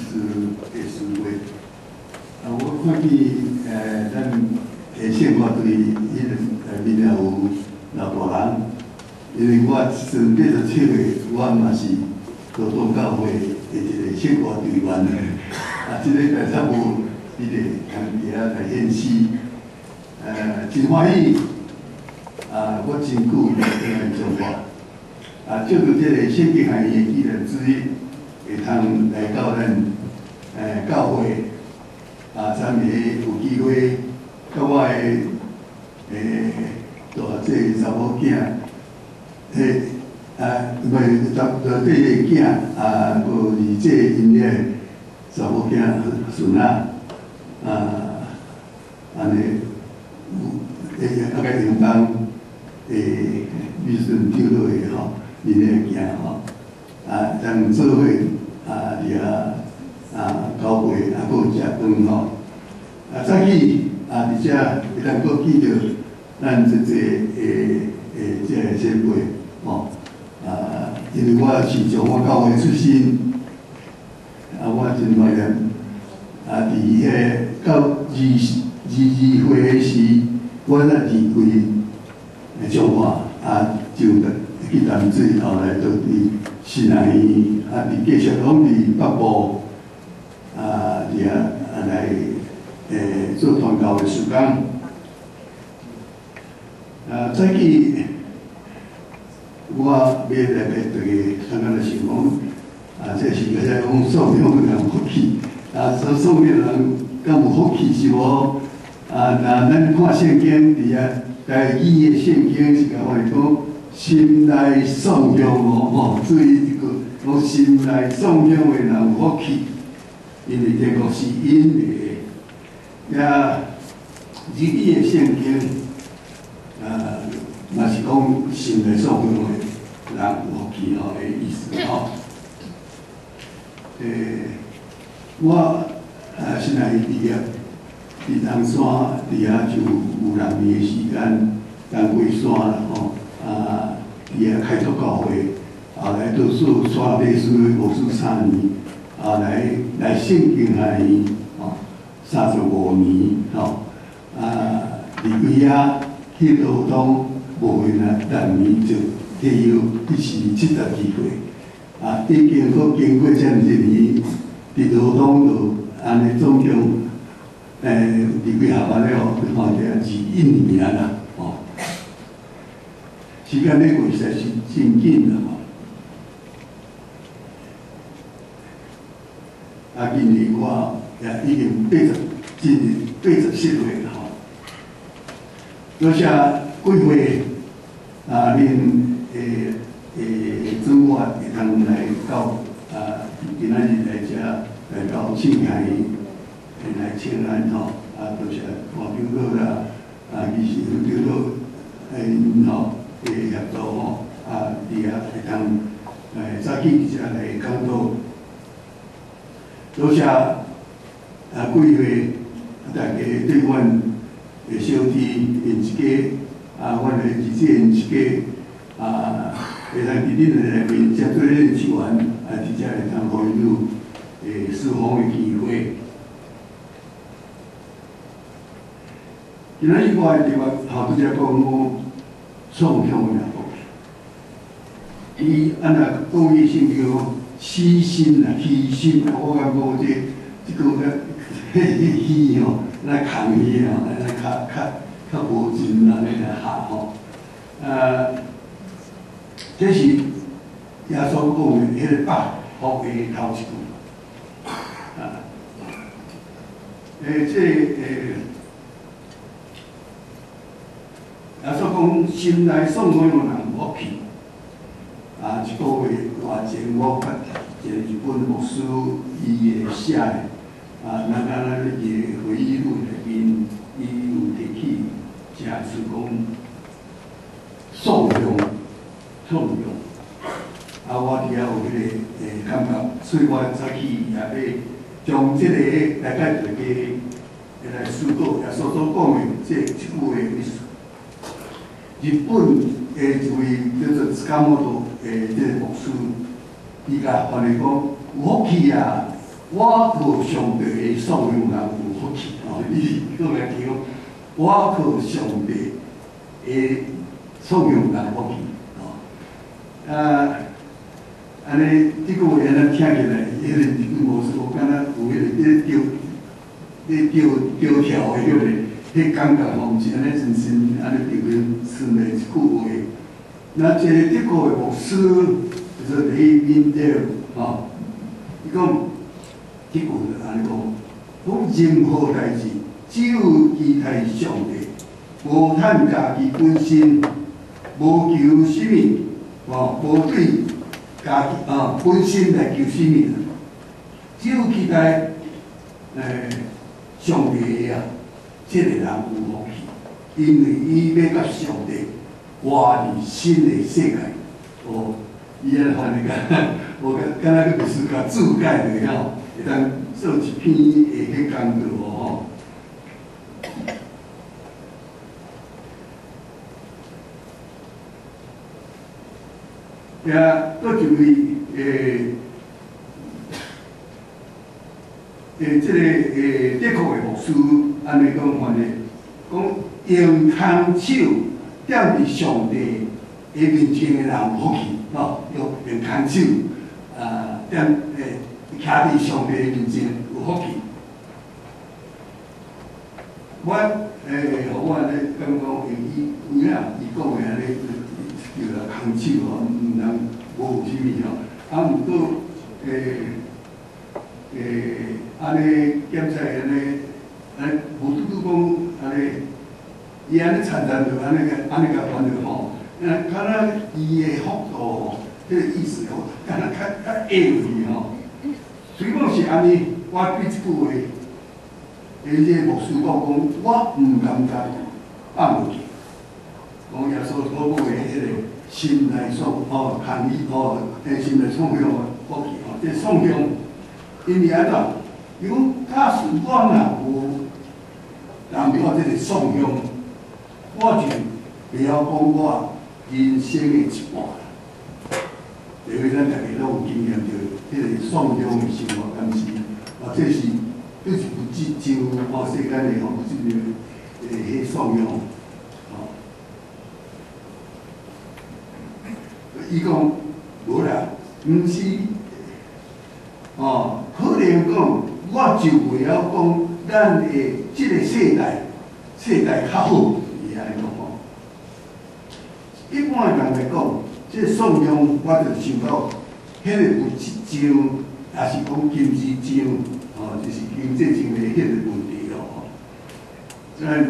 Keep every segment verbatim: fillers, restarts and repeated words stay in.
持的思维。啊，我看见呃，咱诶生活对迄个呃面也有老大人，因为我从八十七岁，我嘛是劳动教会的一个生活队员的，啊，即、这个大差无迄个同伫遐来演戏，呃，真欢喜。 啊，我真久没跟人讲话，啊，借助这个圣经行业纪念之一，会通来到咱诶教会，啊，咱个有机会，甲我诶诶大这查某囝，迄啊，唔係查大这个囝，啊，无二这因咧查某囝孙仔，啊，安尼有诶大概两当。 诶，旅顺丢落去吼，因咧行吼，啊，当做伙啊，伫遐啊，交会啊，搁食饭吼，啊，早起啊，伫遮会当搁见着咱这这诶诶，这个前辈吼，啊，因为我是从我教会出身，啊，我真怀念，啊，伫迄到二二二岁时，我那二岁。 上话啊，就去淡水，后来就伫新南医，啊，伫继续拢伫北部，啊，伫遐啊来诶做传教的事工。啊，早起我要来给大家看看的想讲，啊，这是个在讲送命的人福气，啊，说送命的人敢有福气是无？啊，那咱看圣经伫遐。 但伊的圣经是甲我哋讲，心内颂扬哦，吼，注意一个，讲心内颂扬的人有福气，因为这个是因的。也日语的圣经，啊，嘛是讲心内颂扬的人有福气吼的意思吼。诶，我啊，现在毕业。 伫东山，伫遐就有六年的时间，当过山啦吼，啊，伫遐开拓教会，后来都做山地师牧师三年，后来来圣经学院，吼，三十五年，吼，啊，离开遐去劳动，无闲啊，六年就退休，一时七十二岁，啊，已经搁经过这么一年，伫劳动就安尼总共。 诶，离开下班了后，看起来是一年啦，吼。时间咧过实在是真紧啦，吼。啊，今年我也已经八十，今年八十七岁啦，吼。多谢几位啊，恁诶诶主管会通来到啊，今仔日来遮来到庆海。 来请安吼，啊，多谢黄长老啦，啊，其实黄长老诶吼诶协助吼，啊，伫遐会通诶早起伫遮来讲到，多谢啊几位大家对阮诶小弟因一家啊，阮诶儿子因一家啊，会当伫恁诶内面接做恁一员，啊，伫遮会通互因有诶释放诶机会。 今仔日我的地方好多只讲我创向的福气，伊安那讲伊先叫牺牲啊，牺牲啊，我感觉这这个个迄戏吼，来扛伊吼，来较较较无尽啊，来下吼，呃，这是耶稣讲的迄个百福的头一句，啊，诶，这诶。 啊，所讲心内颂扬的人福气，啊，一个月偌前我捌一个日本牧师伊个写的，啊，咱敢咱咧个回忆录内面，伊有提起，正是讲颂扬，颂扬。啊，我伫遐有迄个诶感觉，所以我早起也要将即个大概大家来思考，也所所讲的这一句的意思。 日本诶一位叫做塚本诶，即个牧师，伊甲翻译讲：有福气啊！ 我靠上帝的颂扬人有福气哦！你讲来听，我靠上帝的颂扬人福气哦。啊，安尼这个话安尼听起来，迄个字句无错，敢若有迄个咧丢咧丢丢跳的迄个，迄感觉吼，是安尼真心安尼丢咧顺的一句话。那这个德国的牧师就是李宾德哦，伊讲。结果就安尼讲，讲任何代志只有期待上帝，无趁家己本身，无求什么，哦，无对家己啊本身来求什么，只有期待诶上帝的啊，这个人有福气，因为伊要甲上帝活伫新的世界，哦，伊安反正讲，我敢敢若个历史甲注解的吼。会当做一篇诶迄工作吼，也搁一位诶诶，即个诶德国诶牧师安尼讲法咧，讲用空手踮伫上帝诶面前诶人福气吼，用用空手啊踮诶。徛伫上帝面前有福气。我诶，互我咧感觉用伊有影，伊讲诶安尼叫做空手吼，毋通无有啥物吼。啊，毋过诶诶，安尼检查安尼，安无拄拄讲安尼，伊安尼参参着安尼个安尼甲传着吼，啊，敢若伊诶幅度吼，迄个意思吼，敢若较较矮去吼。虽讲是安尼，我对即句话，诶，即个牧师讲讲，我毋感觉放落去。讲耶稣所讲诶，迄个心内所哦，含义哦，诶，心内创向福气哦，即创向，因为安怎？伊讲假使我若无人了即个创向，我就袂晓讲我人生诶一半。因为咱大家拢有经验着，迄个创伤的生活，敢是啊，这是这是不至少哦，世间的吼，即个诶，迄创伤哦。伊讲无啦，毋是哦，可能讲我就袂晓讲咱的即个世代，世代较好，伊安尼讲吼。一般人来讲。即个创伤，我就想到，迄个有一种，也是讲经济上，哦，就是经济上的迄个问题咯。咱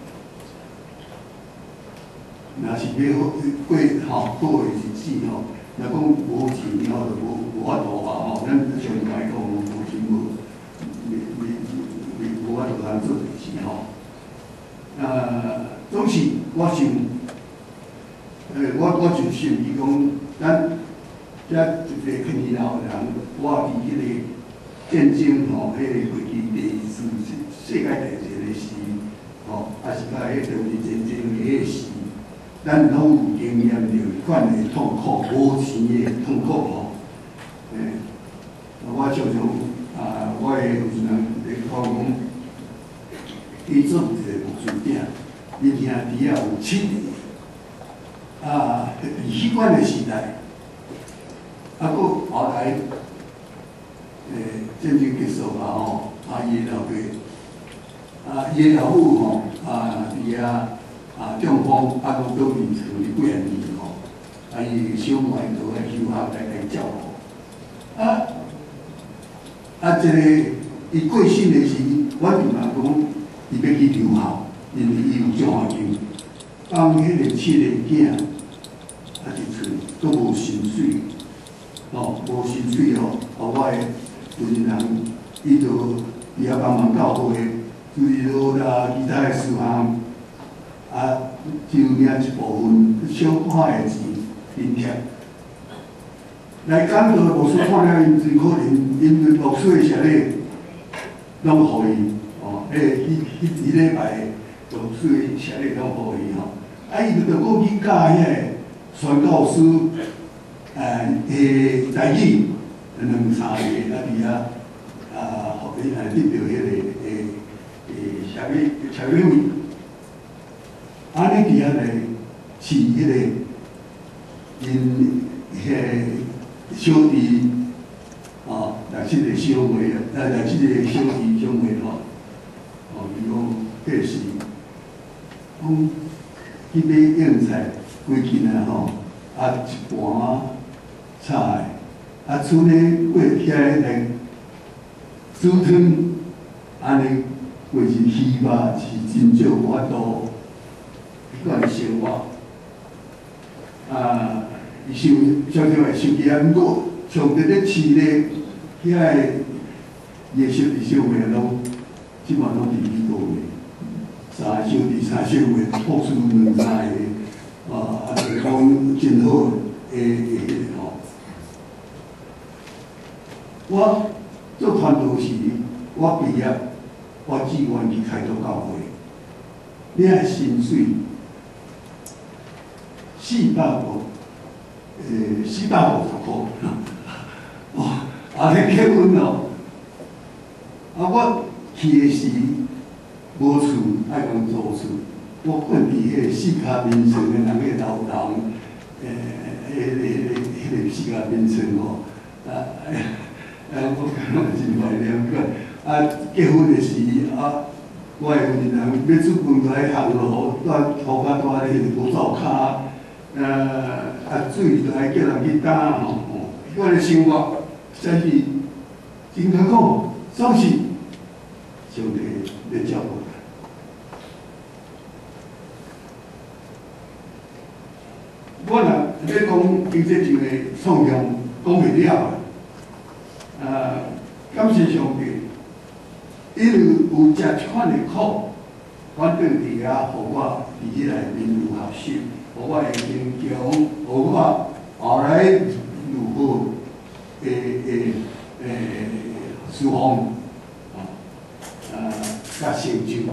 若是要过吼过的日子吼，若讲无钱吼，就无无法度啊吼。咱上来讲无钱无，未未未无法度通做代志吼。啊，总是我想。诶，我我就想伊讲，咱遮一个肯尼老人，我伫迄个战争吼，迄个过去第二次世界大战的时，吼，也是甲迄中日战争的迄时，咱拢有经验着款的痛苦，无钱的痛苦吼。诶，我常常啊，我的有时人咧讲讲，伊做一个牧师囝，伊兄弟啊有七年。啊，迄款的时代，啊，搁后来，诶，战争结束嘛吼，啊，伊老爸，啊，伊老母吼，啊，伫遐啊中风，啊，搁倒面处理几啊年吼，啊，伊小妹都来休学来来照顾，啊，啊，这个伊过身的时，我就问讲，伊要去留校，因为伊有奖学金。放迄个七个囝，啊，伫厝都无薪水，哦，无薪水哦，啊，我诶军人，伊就伊也帮忙教会，就是说啦，其他诶事项，啊，就领一部分小可诶钱津贴。来讲到牧师看了因真可怜，因为牧师诶舍咧，拢互伊，哦，迄迄迄礼拜牧师诶舍咧拢互伊吼。啊，伊就着过去教遐个宣教师，诶，诶，台语两三个，啊，伫遐啊你来得到迄个诶诶啥物啥物物，安尼伫遐来饲迄个因迄个小弟哦，六七个小妹啊，呃六七个小弟小妹吼，哦，伊讲这是讲去买用菜，规斤啊吼，啊一盘菜，啊厝内过起来来煮汤，安尼过日鱼肉是真少法度迄款生活。啊，伊收常常会收起啊，毋过上伫咧饲咧遐个伊个小弟小妹拢即满拢伫美国诶，三个小弟三小妹，博士两三个，啊，啊，就是讲真好诶诶迄个吼。我做传道时，我毕业，我志愿去开拓教会，你爱薪水四百五，诶，四百五十箍，哦，啊，咧结婚咯，啊，我去诶时无厝，爱讲租厝，我困伫迄个四脚眠床诶人个楼楼，诶，迄个迄个迄个四脚眠床吼，啊，啊，我感觉真怀念个。啊，结婚诶时啊，我诶夫人人要出门在行路，带涂骹带咧迄个无灶骹，呃，啊水就爱叫人去打吼，吼，迄款诶生活，实在是真艰苦，总是上帝咧照顾。我若要讲经济上诶创伤，讲袂了啊，啊，感谢上帝。因为有食即款的苦，反倒伫遐，互我伫即内面有学习，互我会坚强，互我后来如何诶诶诶释放啊啊甲成就。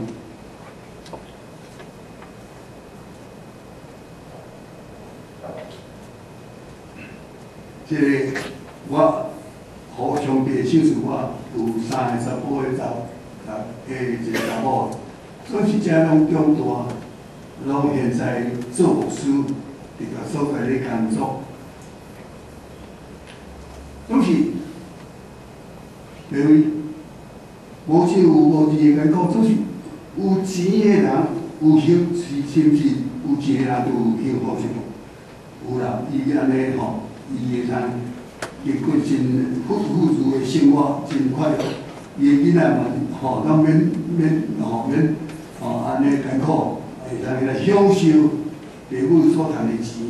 即个我互上帝赏赐我有三个查甫个查。啊，诶，一个查某，总是遮拢长大，拢现在做牧师，伫个所在咧工作，总是因为无钱有无钱个艰苦，总是有钱个人有幸是甚至有钱个人都有幸福生活。有啦，伊安尼吼，伊会通经过真富富足个生活，真快乐。伊个囡仔嘛，吼，咱免免吼免吼安尼艰苦，会通来享受父母所赚的钱。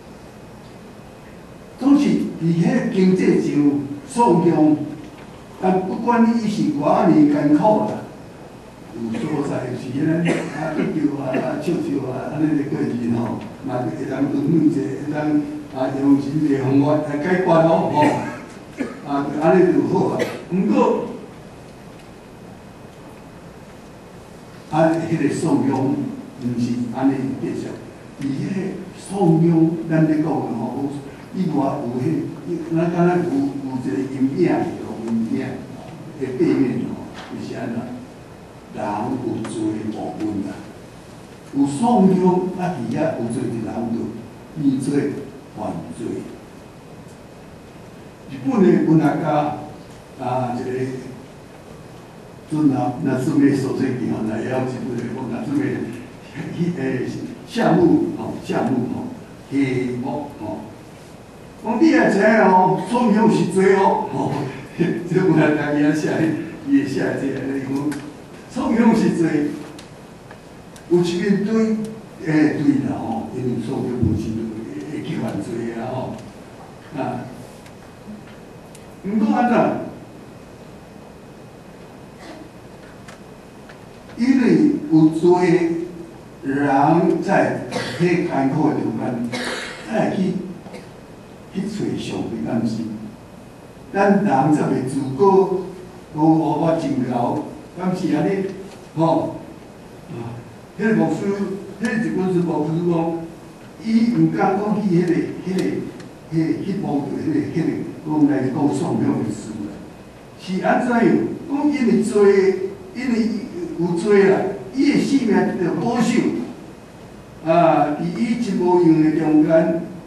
总是伫迄经济上创伤，但不管伊是偌尔艰苦啦，有所在是咧啊得救啊啊笑笑啊，安尼咧过日吼，嘛会通温暖者，会通啊用真个方法来解决咯吼，啊安尼就好啊。毋过，啊，迄个颂扬，毋是安尼继续。伊迄个颂扬，咱咧讲个吼，以外有迄，咱敢若有有一个阴影咯，阴影个背面吼，就是安怎？人有罪的部分啦，有颂扬啊，伫遐有罪的人就变做犯罪。日本的文学家啊，一个。准啊，那是没手册记吼，那也要一部来讲，那是没迄诶项目吼，项目吼，题目吼，讲你也知哦，创伤是罪恶吼，即有人家己啊写，伊会写这个，讲创伤是罪，有一面对诶对啦吼，因为创伤有时会会去犯罪啊吼，啊，毋过安怎？因为有罪人在迄艰苦的中间，才会去去找上帝安心。咱人则袂自觉，讲我我真贤，敢是安尼？吼，啊，迄个牧师，迄个一本书牧师讲，伊毋敢讲去迄个、迄个、迄、迄部迄个、迄个讲来讲创伤的事啦。事是安怎样？讲因为做，因为有做啦，伊的性命着保守。啊，伫伊一无用的中间，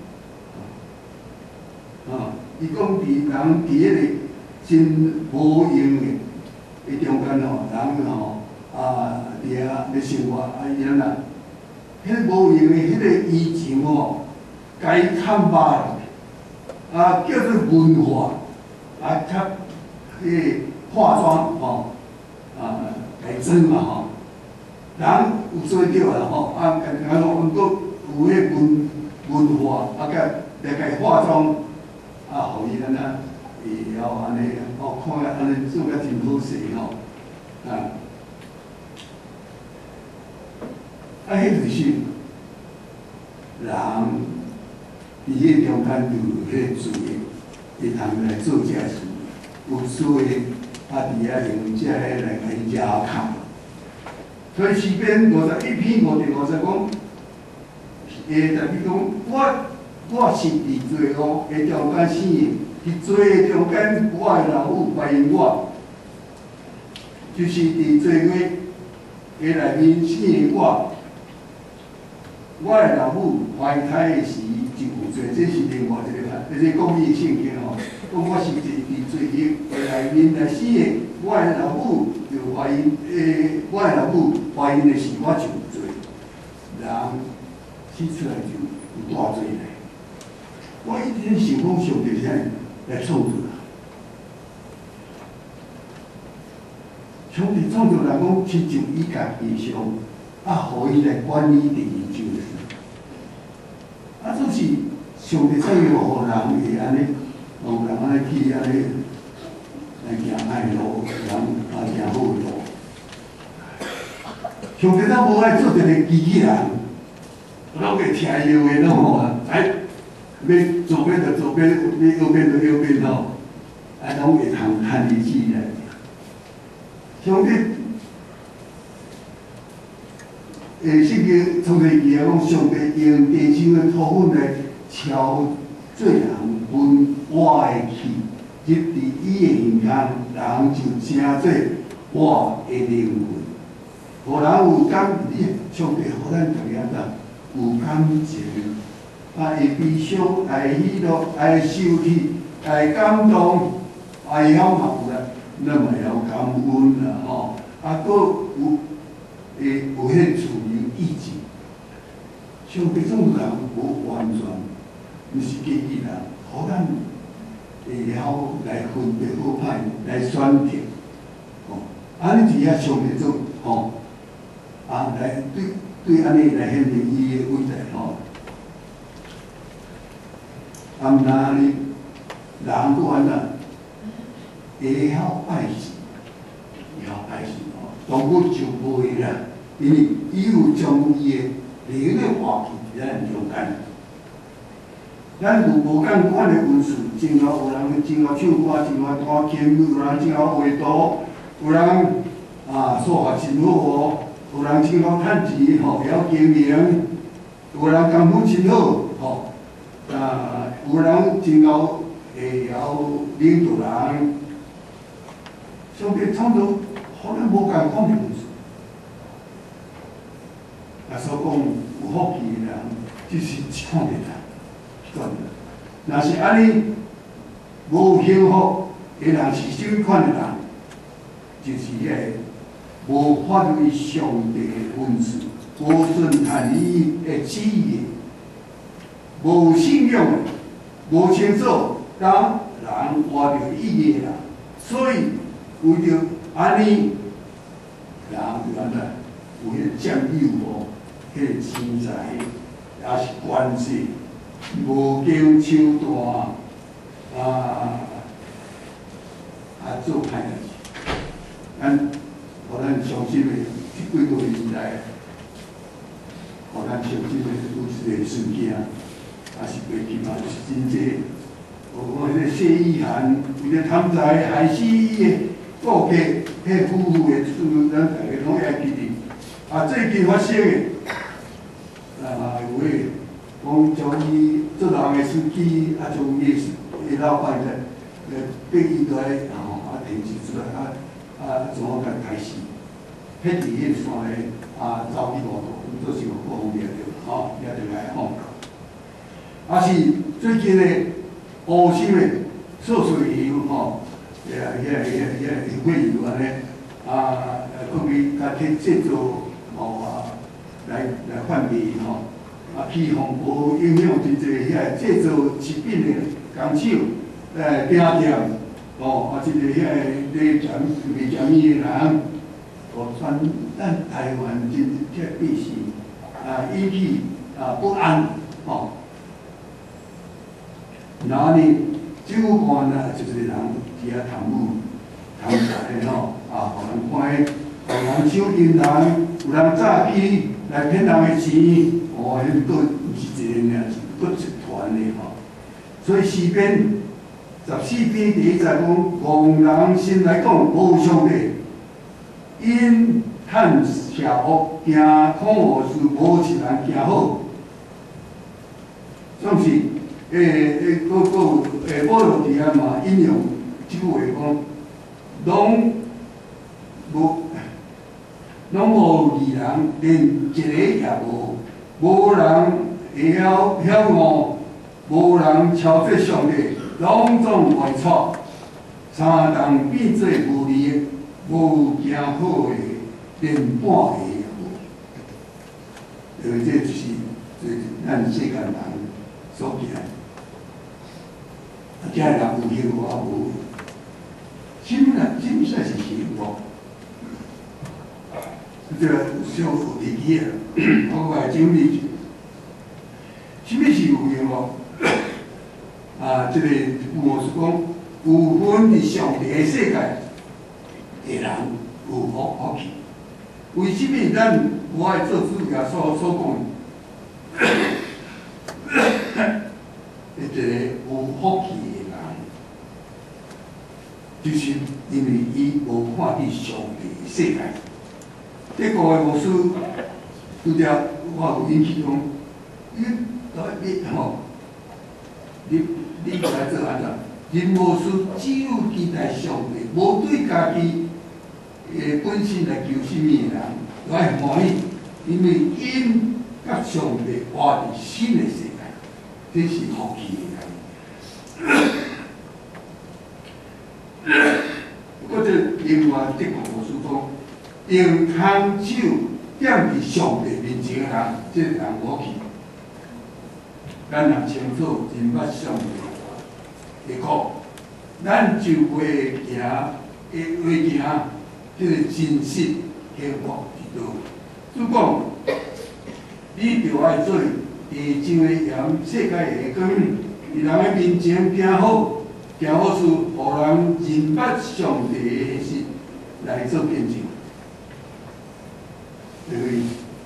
啊，伊讲伫人伫迄个真无用的的中间吼，人吼啊，伫遐咧生活啊，伊安那，迄无用的迄个疫情吼，甲伊看巴落去，啊，叫做文化，啊，较迄化妆吼，啊，改装嘛吼。人有做着啦吼，啊，然后毋过有迄文文化，啊，甲来甲伊化妆，啊，互伊安那会晓安尼，哦，看甲安尼做甲真好势吼，啊，啊，迄就是人伫迄中间就有迄罪，会通来做这事，有罪，啊，伫遐用这来甲伊压扛。所以诗篇五十一篇五第五十讲，诶，特别讲我我是伫罪恶的中间生的，伫罪的中间，我的老母怀孕我，就是伫罪恶的内面生的我，我的老母怀胎的时就有罪，这是另外一个法，这是公义圣经吼，讲我是伫伫罪恶的内面来生的，我的老母就怀孕，诶，我的老母。怀孕的时，我就有罪，人生出来就有大罪来。我一直想讲，上帝是来创造人，上帝创造人讲，亲像伊家己上，啊，互伊来管理第二种的事。啊，就是上帝怎样互人会安尼，互人安尼去安尼来行爱路，人啊行好路。上帝咱无爱做一个机器人，拢会听伊话拢吼啊！哎，要左边就左边，要右边就右边吼，哎，拢会通看得起来。上帝，诶，圣经创世记啊讲，上帝用地上的土粉来敲做人分活的气，入伫伊的形象，人就成做活的灵魂。互人有感，你上帝互咱逐个人有感情，啊，会悲伤，会喜乐，会受气，会感动，会晓嘛有啦，咱嘛晓感恩啦吼，啊，佫有会有迄自由意志。上帝创造人无完全，毋是机器人，互咱会晓来分别好歹，来选择，吼，安尼伫遐上帝做吼。啊，来对对安尼来显明伊的伟大吼。啊，毋那安尼，人都安那会晓爱神，会晓爱神吼。动物就无会啦，因为伊有将伊的灵的活气伫咱中间。咱有无共款的文字，真好有人真好唱歌，真好弹琴，有人真好画图，有人啊数学真好哦。有人真好趁钱，吼，会晓经营；有人功夫真好，吼，啊，有人真好会晓领导人。上帝创造，互咱无共款的文字。啊，所讲有福气的人，就是一款的人，一款的人。若是安尼无幸福的人，是什么款的人？就是迄个。无发挥上帝的恩赐，无顺探伊的旨意，无信仰的，无清楚，当人活着意义啦。所以为着安尼，人就安那有迄占有无，迄个钱财，也是关系，无经手段，啊，啊做歹代志，咱。互咱伤心的即几个月以来，互咱伤心的有一个事件，也是过去嘛，就是真济。我迄个谢意涵，为了贪财害死伊的顾客，迄夫妇的事，咱大家拢会记得。啊，最近发生的，啊，有个讲将伊做人的司机，啊，将伊的老板咧，咧逼伊来，吼，啊，停一出来啊啊，怎么个开始？迄伫迄山咧啊，走去路途，做是有不方便着，吼，也着来放假。啊是最近咧，乌心诶素水油吼，也也也也也会油安尼啊，可以家己制造哦啊，来来贩卖吼。啊，气候无影响真侪遐制造食品诶工厂，诶饼店，哦，啊，一个遐咧咸卖咸米诶人，哦，全咱台湾真这百姓啊引起啊不安，哦。然后呢，政府官呢就是人伫遐贪污、贪财吼，啊，互人看，互人收银行，有人诈欺来骗人诶钱。哦，迄个毋是一个尔，是搁一团的吼。所以四篇十四篇第一节讲，狂人心来讲无上帝，因趁邪恶行苦恶事，无一人行好。总是诶诶，个个诶，保罗伫遐嘛引用即句话讲，拢无拢无义人，连一个也无。无人会晓晓悟，无人超越上帝，拢总外错，三人变做无利，无行好的，连半个也无。呃，这就是就是咱世间人所见。啊，这人有幸福啊无？真啊，真算是幸福。这个小有理解啊，我来整理。什么是有幸福？啊，这个我是讲，有份伫上帝的世界，的人有福福气。为什么咱我爱做主耶所所讲，一个有福气的人，就是因为伊无看伫上帝的世界。这个牧师拄则我有引起讲，你你吼，你你来做安怎？人牧师只有期待上帝，无对家己诶本身来求什么人来欢喜，因为因甲上帝活伫新的世界，这是福气的人。或者另外这个牧师讲。用空手踮伫上帝面前的人，即个人无去。咱若清楚认捌上帝的苦，咱就会行，会会行，即个真实幸福之道。主讲，你着爱做地上的盐，世界的光，伫人的面前行好，行好事，互人认捌上帝的实来做见证。因为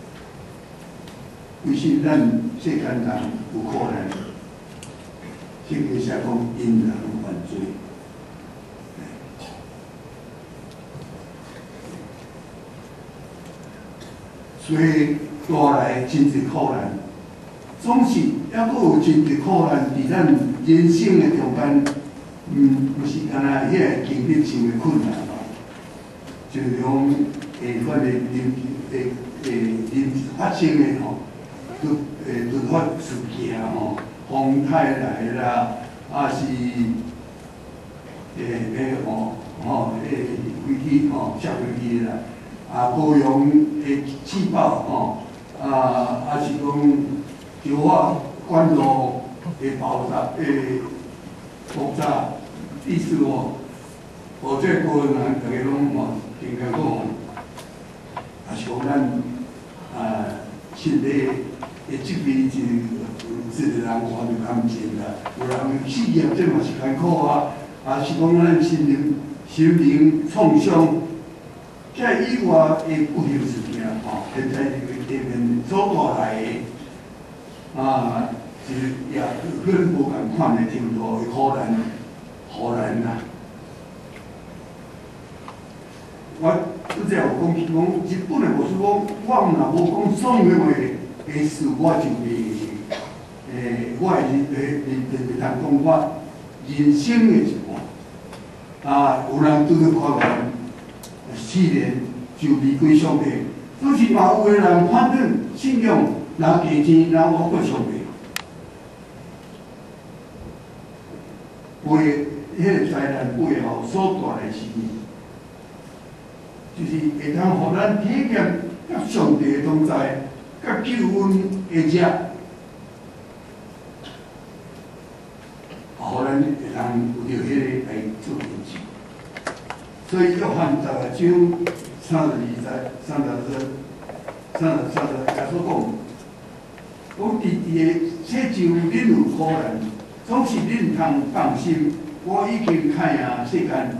为什么咱世间人有苦难？圣经写讲因人犯罪，所以带来真侪苦难。总是还佫有真侪苦难伫咱人生的中间，嗯，不是干那遐经历上的困难嘛，就像下款的人。诶诶，人发生的吼，突诶突发事件吼，风台来啦，啊是诶诶吼吼诶飞机吼下飞机啦，啊高阳诶气爆吼，啊啊是讲桥啊管路诶爆炸诶爆炸，意思吼，或者个人大家拢吼，应该讲。啊，是讲咱啊，身体的疾病是是个人活着甘甜啦，有人事业这嘛是艰苦啊，啊是讲咱心灵心灵创伤，这以外的不幸事件吼，现在这个地面所带来的啊，是也跟无共款的程度的苦难，苦难呐。我拄则有讲起讲，日本的牧师讲，我若无讲爽的话的事，我就袂，诶，我会袂袂袂通讲我人生的一半， 啊，有人拄着看完，四年就离开上帝，可是嘛有个人反正信仰，人加钱，人我过上帝。背迄个灾难背后所带来是，就是会通互咱体验甲上帝的同在，甲救恩的遮，互咱会通有着迄个来做见证。所以约翰十六章三十二节、三十节、三十三十耶稣讲，讲伫伫个世上恁有苦难，总是恁通放心。我已经看赢世间，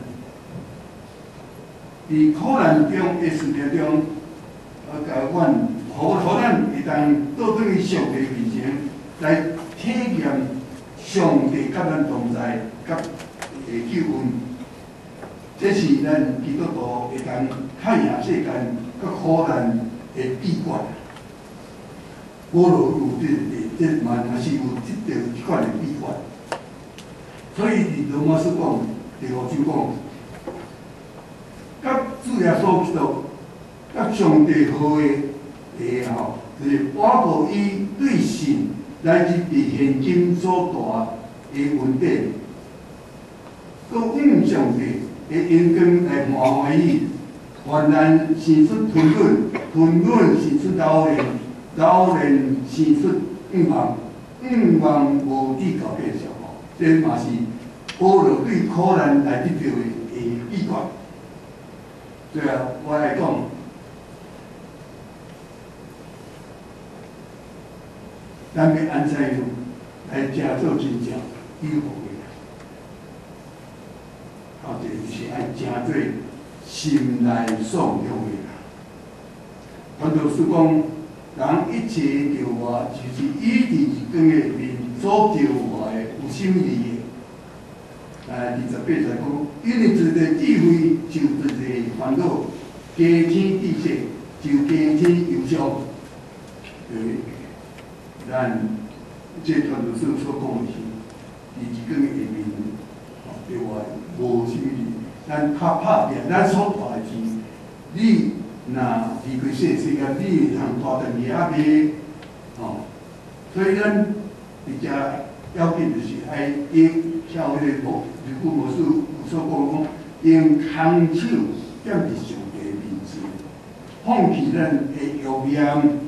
伫苦难中的事情中，啊，甲阮，互互咱会当倒转去上帝面前来体验上帝甲咱同在，甲诶救恩。这是咱基督徒会当看赢世间甲苦难的秘诀。保罗有这这这嘛嘛是有这条这款的秘诀。所以伫罗马书讲，第五章讲，甲主耶稣基督，甲上帝好个个吼，就是我无以对神来自伫现今所大个问题，佮用上帝个眼光来欢欢喜，患难生出吞忍，吞忍生出老练，老练生出愿望，愿望无底到变小吼，这嘛是。保罗对苦难来得到的秘诀，对啊，我来讲，咱要安怎样来正做真正有福的？后一个就是爱正做心内爽向的人。传道书讲，人一切着话，就是以伫一光的面所着话的有心意的。呃，二十八节讲，因为一个智慧就一个烦恼，加添知识就加添忧伤。诶，咱这传道书所讲的是，伫一光的下面，哦，对话无啥物，咱较拍拼，咱所大的是，你若离开世世界，你会通大得去阿边，哦，所以咱伫遮要紧就是爱用像迄个无。如果无所有所讲讲，用空手踮伫上帝面前，放弃咱的欲念，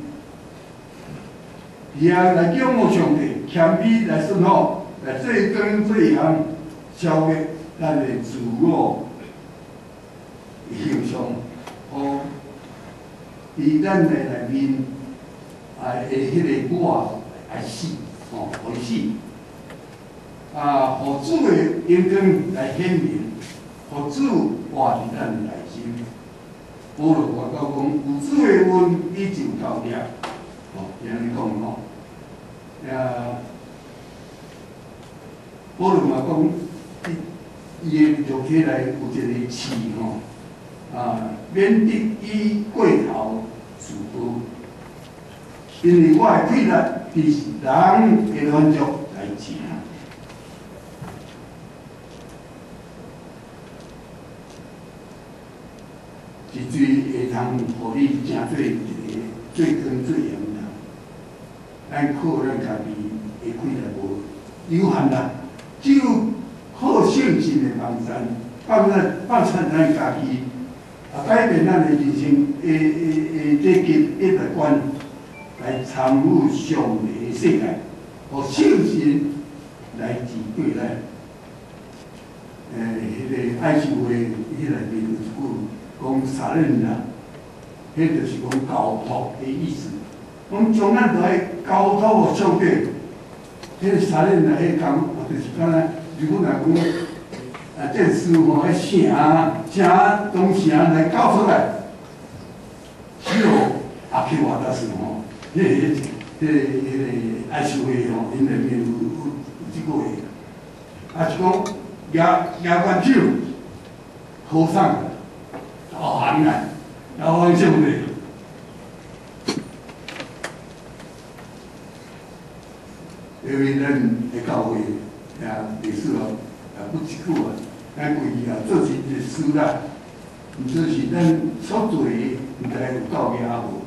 而后来仰慕上帝，谦卑来顺服，来做工做项，消灭咱的自我形象，互伫咱的内面啊，诶，迄个我爱死，哦，会死。啊，互主的眼光来显明，互主活伫咱内心。保罗话到讲，有主的恩已就到了，哦，这样讲吼。啊，保罗嘛讲，伊伊的读起来有一个词吼，啊，免得以过头自负，因为我的体力是人的满足来钱。是最会通，互你正做一个做工做盐啦。咱靠咱家己会开来无有限啦，只有靠信心的放山，放咱放产咱家己，啊改变咱的人生的的的这个一个观，来参与上帝的世界，互信心来治对咱。诶，迄个爱情话，迄内面有一句。讲撒任啦，迄就是讲交托的意思。讲将咱都爱交托互上帝，迄个撒任啦，迄工就是敢若，如果若讲啊，这师傅吼，迄城城从城来交出来，只有阿去瓦达斯吼，迄个迄个迄个爱想话吼，因内面有有有即个话，啊是讲牙牙关手好送。哦，行啊，然后上帝，因为咱的教会啊，历史哦，啊不一句啊， 咱规矩啊，做是一个事啦，毋说是咱所做的，毋知有够赢无。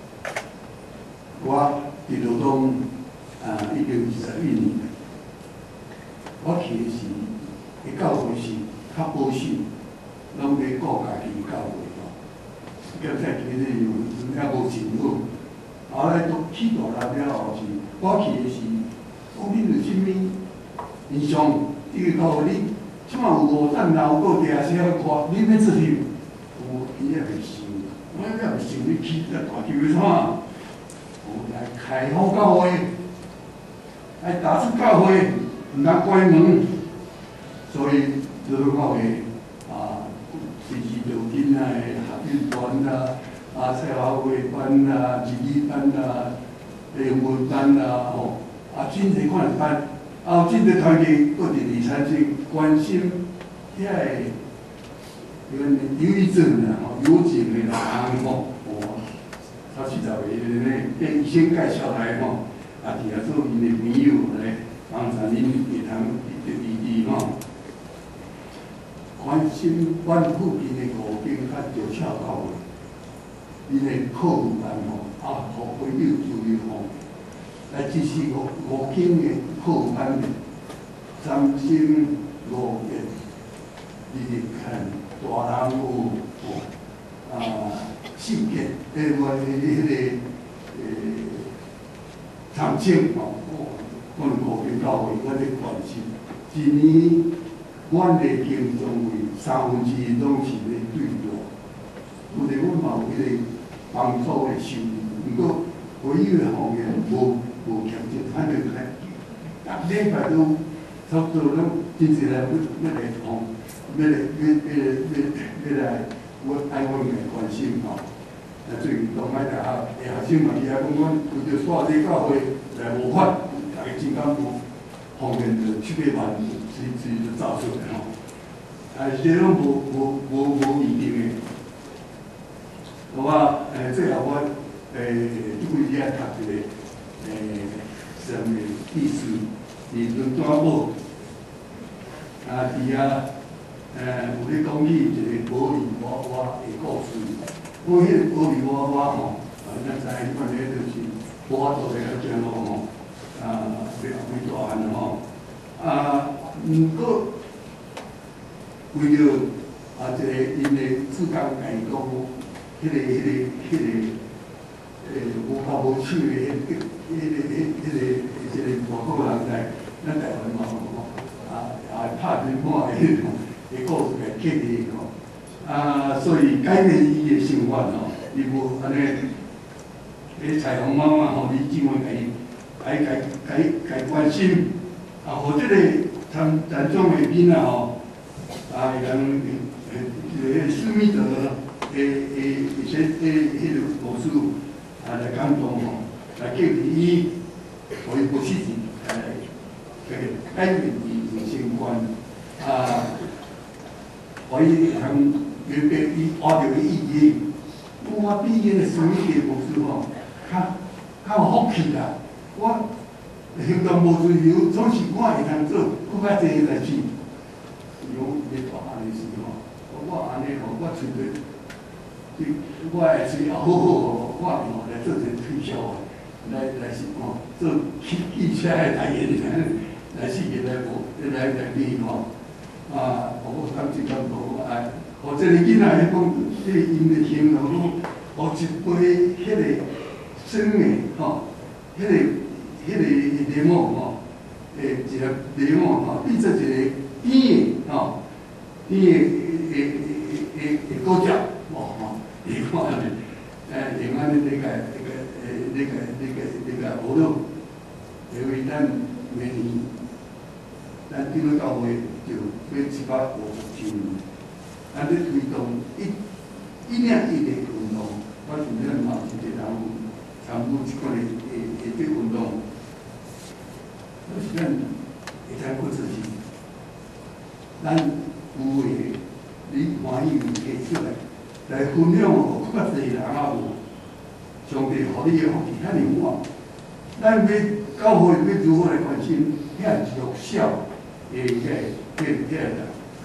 我伫罗东啊，已经二十一年，我去的是，迄教会是较保守，拢咧顾家己教会吼。叫在其实也无真好。后来都起大了了后是，我去的是，讲恁有啥物印象？这个教会你即马有五站楼个地下车要看，恁要出去？我伊也袂想，我也袂想你去这大球为啥？我来开放教会，来打出教会，毋通关门，所以这个教会啊，时时就囡仔的学习班啦。啊，菜花会班啦、日语班啦、英文班啦，吼，啊，真侪款的班，啊，真侪团体各地理产生关心遐个迄个忧郁症啦，吼，忧症的人吼，哦，超四十个咧，变医生介绍来吼，啊，伫遐做因的朋友来帮助恁会通得医治吼，关心阮附近的五间较石桥教会。因的课务班吼，啊，互朋友注意吼，来支持五五间的课务班的，三星、五月、日日看、大人有吼，啊，信件，诶，我的迄个诶，长青吼，阮五间教会，我咧关心，一年阮的经总为三分之一拢是咧对外。有咧，阮嘛有迄个帮助的收入，毋过唯一的方面无无强制，反正係逐禮拜都差不多拢真濟來要要來講，要來要要要要來我愛阮嘅關心吼。啊，最近當擺大學嘅學生嘛，伊也講阮為着帶這教會來無法，大家真感無方面就七八萬隨隨就走出來吼。啊，這種無無無無一定嘅。我誒最後我誒注意遐讀一個誒什麼意思？是倫敦堡啊，伫遐誒有咧講起一個保利娃娃的故事。我迄個保利娃娃吼，啊，咱知影款咧就是我做咧較正路吼，啊，比較幾大漢吼，啊，毋過為着啊，一個因的主工來講。迄、那個、迄、那個、迄、那個，誒無頭無手的，迄、那個、迄、那個、迄、那個、迄個外國人在咱台灣嘛吼，啊啊拍片看的迄種，個故事來激勵吼，啊，所以改變伊的生活吼，伊無安尼，迄彩虹媽媽吼，你怎麼甲伊，甲伊、甲甲甲關心，啊，或者個參參種的囡仔吼，啊，人誒誒思密德。誒誒，而且誒，迄個老師啊來感動吼，來激勵伊，互伊無失志，誒，誒改變伊人生觀，啊，互伊通明白伊學到的意義。我比迄個思密德老師吼，較較有福氣啦。我行動無自由，總是我會通做更較濟代志。有咧大漢的時候，我安尼吼，我揣着。我會喙也好好吼，我吼來做一個推銷，來來是吼做汽汽車的代言人，來事業來無來來邊吼，啊，我感覺感動啊，互這個囡仔迄講，即因的形容講，互一杯迄個酸的吼，迄個迄個檸檬吼，誒一個檸檬吼，變做一個甜的吼，甜的誒誒誒誒果汁，哦吼。你看咧，誒用安尼你個你個誒你個你個你個學到，因為咱明年咱這個教會就要一百五十周年，咱咧推動一一年一年運動，我盡量嘛是一人參與即款誒誒誒運動，我是咱會使過出去，咱有誒你歡喜提出來。來分享互較濟人啊有，上帝互你的福氣遐爾滿，咱要教會要如何來關心遐弱小的遐遐遐人，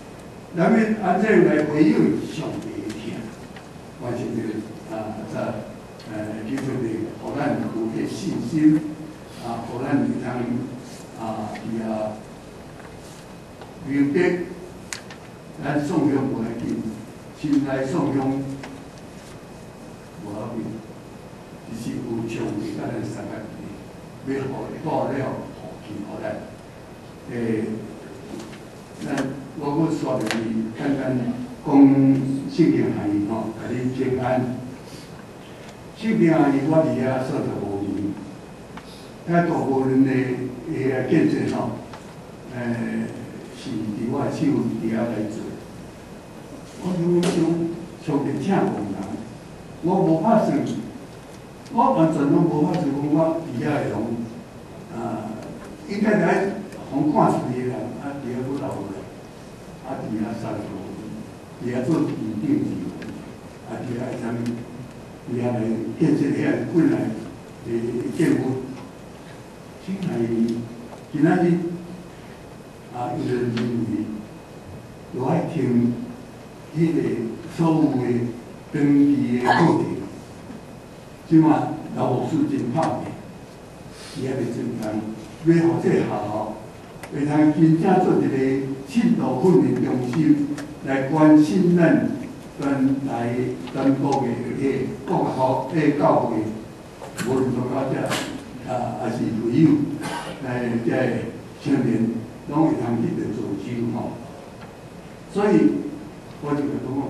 咱们安怎来回应上帝的听，完成这个啊，在呃，叫做的，互咱有迄信心啊，互咱会通啊，伊啊明白，咱送养无要紧，心内送养无要紧，只是有上帝甲咱三个字，要互报了福气互咱。诶，咱我我说的是简单讲圣经含义吼，甲你平安。圣经含义我伫遐说十五年，遐大部分的诶见证吼，诶是伫我手伫遐来做。我想想上帝请工人，我无法算，我完全拢无法算讲我伫遐会拢啊，应该来。互看出去的人，啊，伫遐佫留落来，啊，伫遐上课，伫遐做预定志愿，啊，伫遐会通，伫遐来建设遐本来诶建筑，真系今仔日啊，有人认为，就爱听迄个所有的登记的课程，即马老师真拍拼，伊遐咧真干，要互这学校。会通真正做一个信徒训练中心，来关心咱全台全国的迄国校、迄教育，无论从到遮啊，还是会友，诶，即个青年，拢会通去着做修吼。所以，我就讲讲，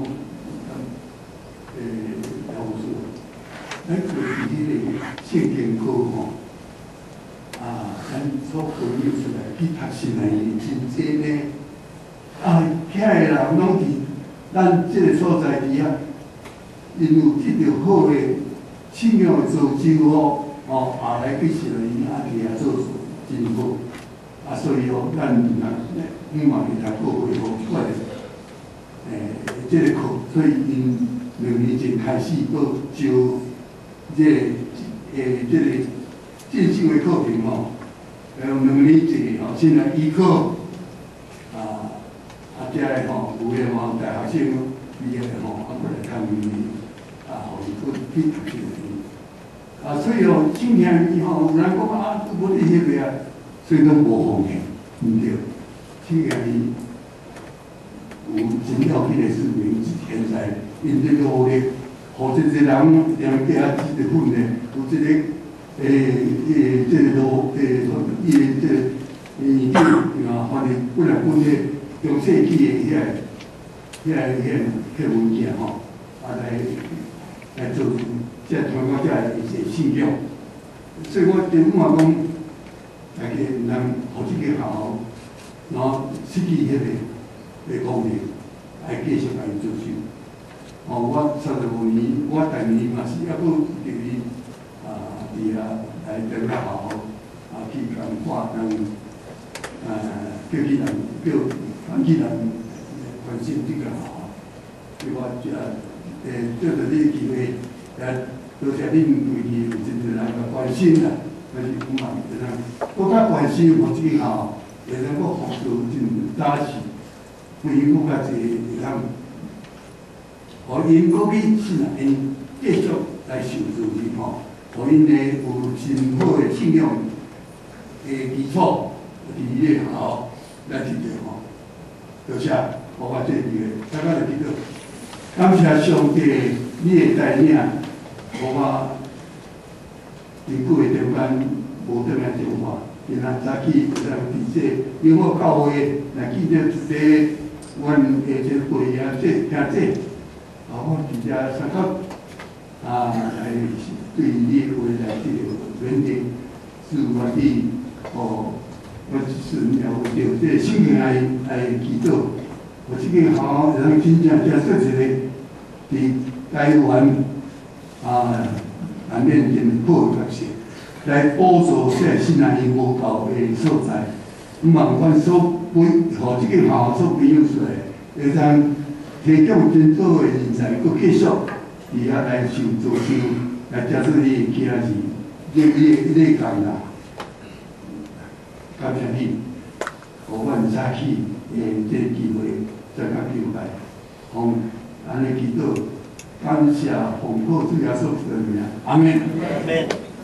诶，老师，咱过去迄个圣经课吼。啊，咱所培养出来去读圣的人真济呢。啊，遐个人拢伫咱即个所在伫遐，因有得到好的信仰的造就吼，哦，后来去圣的人啊伫遐做真好。啊，所以哦，咱若希望会通过恢复出来，诶，即个课，所以因两年前开始都招即个诶，即个。进修的课程吼，呃，两年一个吼，现在医科啊，啊，遮个吼，有诶吼，大学生毕业吼，啊，过来看伊啊，互伊去去读这个啊，所以哦，今天以后有人讲啊，我伫迄个啊，所以拢无方向，毋对，今天伊有真了迄个是明之天才，因这个学历，互这些人两家子的训练，有这个。诶诶，即个路诶，伊诶即个诶店啊，反正本来本咧中世纪诶遐个、遐个、遐个物件吼，啊来来做，即个传讲即个一些信仰。所以我真希望讲，大家人互即个校，然后失去迄个个功能，来继续来做修。哦，我三十五年，我第年嘛是还佫入去。伫遐来调较好，啊去共看人，呃叫去人叫讲去人关心这个好，所以我遮诶借着这个机会，也多谢恁对伊有真侪人个关心啦，但是我嘛会当搁较关心我这个校，会能够辅助真扎实，为伊更较济会通，互因搁去信啊，因继续来受助伊吼。互因呢有真好的信仰的基础，伫伊个校来提着吼。多谢，我把这个大家来记住。感谢上帝你的带领，我把伫几个中间无得来讲话，然后早起有人伫这因我教会来记着一个阮诶这会啊，这听这，啊我伫遮三角啊来。对你回来这个原点是我的哦，我是了解这个信仰来来祈祷，我这个好让真正假设一个伫台湾啊啊面前好角色，来补助这新南医无够的所在，毋望阮所培，互这个校所培养出来，会当提供真好的人才，佮继续伫遐来受造就。来，假设你其他是，你你你讲啦，感谢你，互阮早起诶，这个机会， 再甲敬拜，奉安尼祈祷，感谢奉靠主耶稣的名，阿门。